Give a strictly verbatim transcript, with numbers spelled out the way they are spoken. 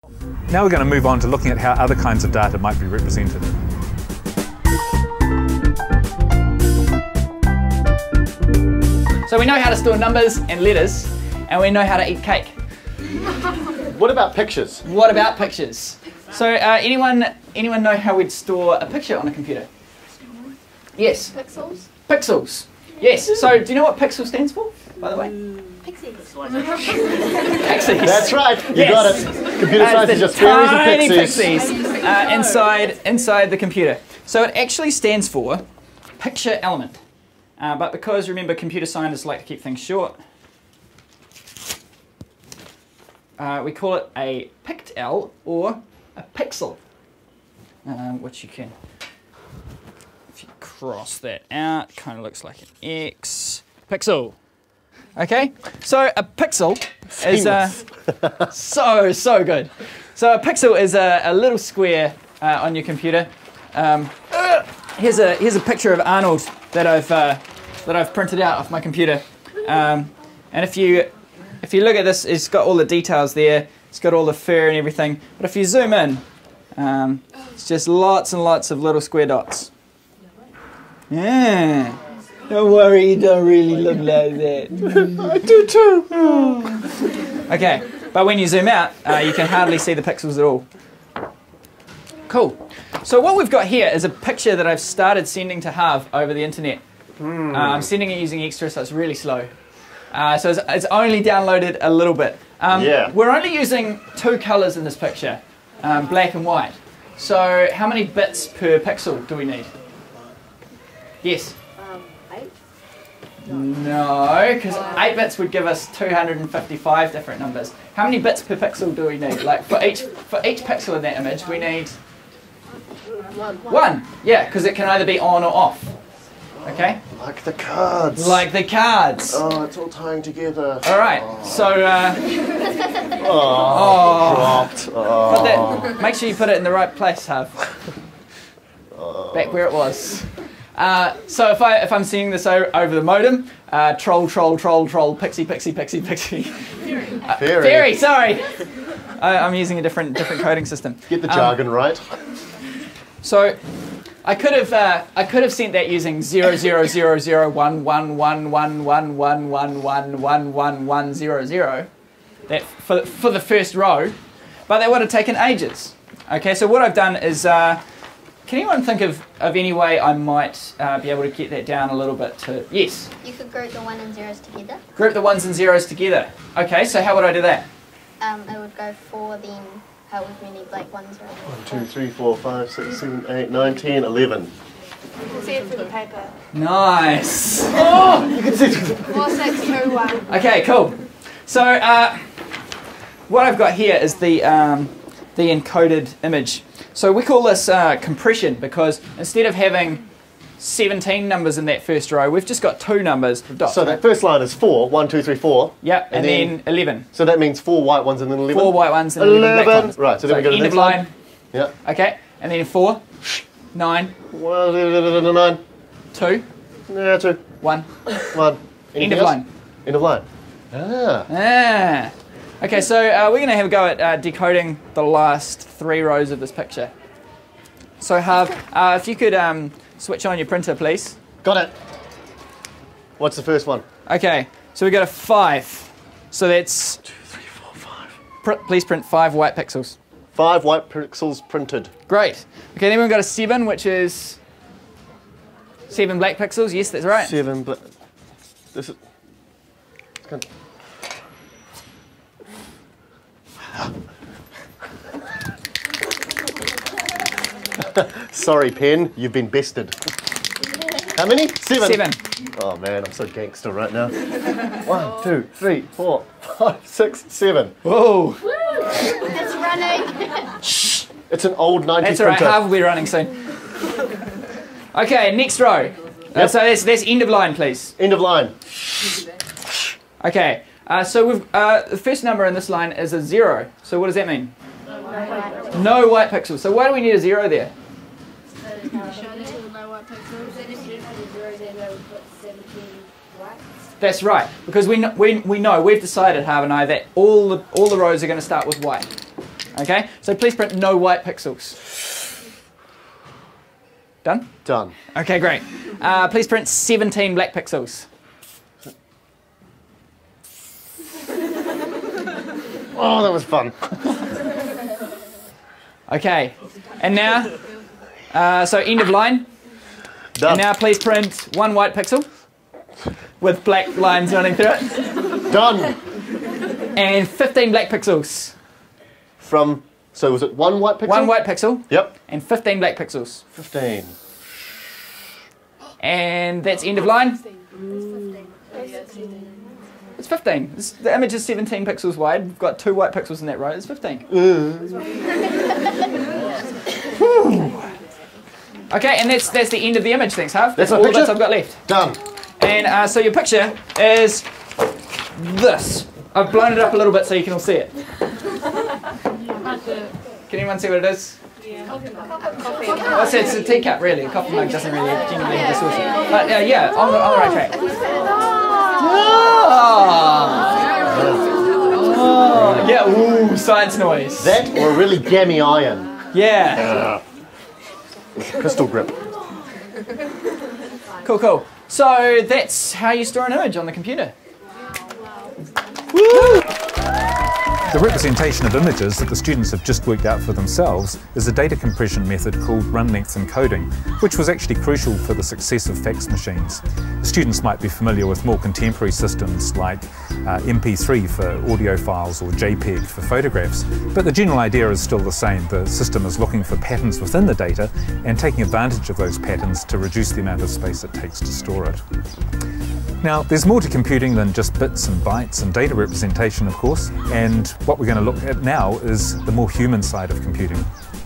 Now we're going to move on to looking at how other kinds of data might be represented. So we know how to store numbers and letters, and we know how to eat cake. What about pictures? What about pictures? So uh, anyone anyone know how we'd store a picture on a computer? Yes. Pixels? Pixels. Yes. So do you know what pixel stands for, by the way? Pixies. Pixies. That's right. You Yes. got it. Computer Uh, science the is just fairies and tiny pixies. pixies uh, inside inside the computer. So it actually stands for picture element. Uh, but because remember computer scientists like to keep things short, uh, we call it a pictel or a pixel, um, which you can, if you cross that out, kind of looks like an X. Pixel. Okay, so a pixel is uh, so, so good. So a pixel is a, a little square uh, on your computer. Um, here's a here's a picture of Arnold that I've uh, that I've printed out off my computer. Um, and if you if you look at this, it's got all the details there. It's got all the fur and everything. But if you zoom in, um, it's just lots and lots of little square dots. Yeah. Don't worry, you don't really look like that. I do too. Okay, but when you zoom out, uh, you can hardly see the pixels at all. Cool. So what we've got here is a picture that I've started sending to Harv over the internet. Mm. Uh, I'm sending it using Extra, so it's really slow. Uh, so it's, it's only downloaded a little bit. Um, yeah. We're only using two colours in this picture, um, black and white. So how many bits per pixel do we need? Yes? Um, eight? No, because eight bits would give us two hundred fifty-five different numbers. How many bits per pixel do we need? Like for each for each pixel in that image, we need One. one. Yeah, because it can either be on or off. Okay? Like the cards. Like the cards. Oh, it's all tying together. All right. Oh. So uh, Oh, Oh. dropped. Oh. put that, make sure you put it in the right place, Harv. Oh. Back where it was. Uh, so if I if I'm seeing this o over the modem, uh, troll, troll, troll, troll, pixie, pixie, pixie, pixie. Uh, Fairy. Fairy, sorry. I, I'm using a different different coding system. Get the Um, jargon right. So I could have uh, I could have sent that using zero zero zero zero one one one one one one one one one one one zero zero. That for for the first row, but that would have taken ages. Okay, so what I've done is. Uh, Can anyone think of, of any way I might uh, be able to get that down a little bit to... Yes? You could group the one and zeros together. Group the ones and zeros together. Okay, so how would I do that? Um, I would go for then however many like one zero. One, two, three, four, five, six, seven, eight, nine, ten, eleven. You can see it through the paper. Nice. Oh, you can see. Four, six, two, one. Okay, cool. So uh, what I've got here is the, um, the encoded image. So we call this uh, compression because instead of having seventeen numbers in that first row, we've just got two numbers of dots. So that first line is four. One, two, three, four. Yep, and, and then, then eleven. So that means four white ones and then eleven. Four white ones and eleven, eleven. black ones. Right. So then So we go to the end next of line. line. Yeah. Okay, and then four, nine, One, nine. two, Yeah, two. one. One. End Anything of else? line. End of line. Ah. Ah. Okay, so uh, we're going to have a go at uh, decoding the last three rows of this picture. So Harv, uh, if you could um, switch on your printer, please. Got it. What's the first one? Okay, so we got a five. So that's... Two, three, four, five. Pr please print five white pixels. Five white pixels printed. Great. Okay, then we've got a seven, which is seven black pixels. Yes, that's right. Seven, but this is. It's kind of... Sorry, pen, you've been bested. How many? Seven. Seven. Oh man, I'm so gangster right now. One, two, three, four, five, six, seven. Whoa. It's running. Shh. It's an old nineties That's all right. printer. Harv will be running soon. Okay, next row. Yep. Uh, so that's, that's end of line, please. End of line. Okay, uh, so we've, uh, the first number in this line is a zero. So what does that mean? No white pixels. So why do we need a zero there? That's right, because we, kn we, we know, we've decided, Harv and I, that all the, all the rows are going to start with white. Okay, so please print no white pixels. Done? Done. Okay, great. Uh, please print seventeen black pixels. Oh, that was fun. Okay, and now, uh, so end of line. Done. And now please print one white pixel with black lines running through it. Done. And fifteen black pixels. From, so was it one white pixel? One white pixel. Yep. And fifteen black pixels. fifteen. And that's end of line. It's fifteen. It's, the image is seventeen pixels wide. We've got two white pixels in that row. It's fifteen. Okay, and that's that's the end of the image. Thanks, Harv. That's all my the bits picture? I've got left. Done. And uh, so your picture is this. I've blown it up a little bit so you can all see it. Can anyone see what it is? Well, it's, it's a teacup, really. A coffee mug doesn't really genuinely have the source. But uh, yeah, on the, on the right track. Oh. Oh. Yeah, ooh, science noise. That or a really gammy iron. Yeah. Uh, crystal grip. Cool, cool. So that's how you store an image on the computer. Woo! The representation of images that the students have just worked out for themselves is a data compression method called run length encoding, which was actually crucial for the success of fax machines. Students might be familiar with more contemporary systems like uh, M P three for audio files or JPEG for photographs, but the general idea is still the same. The system is looking for patterns within the data and taking advantage of those patterns to reduce the amount of space it takes to store it. Now, there's more to computing than just bits and bytes and data representation, of course, and what we're going to look at now is the more human side of computing.